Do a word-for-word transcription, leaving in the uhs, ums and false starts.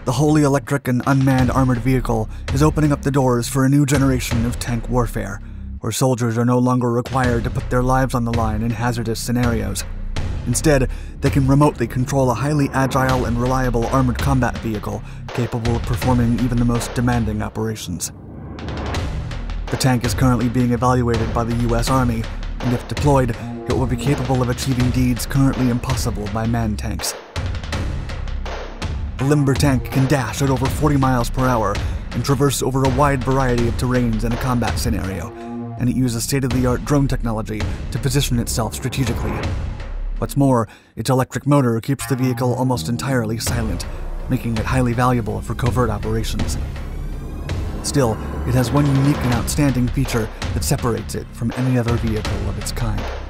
the wholly electric and unmanned armored vehicle is opening up the doors for a new generation of tank warfare, where soldiers are no longer required to put their lives on the line in hazardous scenarios. Instead, they can remotely control a highly agile and reliable armored combat vehicle capable of performing even the most demanding operations. The tank is currently being evaluated by the U S Army, and if deployed, it will be capable of achieving deeds currently impossible by manned tanks. The Limber tank can dash at over forty miles per hour and traverse over a wide variety of terrains in a combat scenario, and it uses state-of-the-art drone technology to position itself strategically. What's more, its electric motor keeps the vehicle almost entirely silent, making it highly valuable for covert operations. Still, it has one unique and outstanding feature that separates it from any other vehicle of its kind.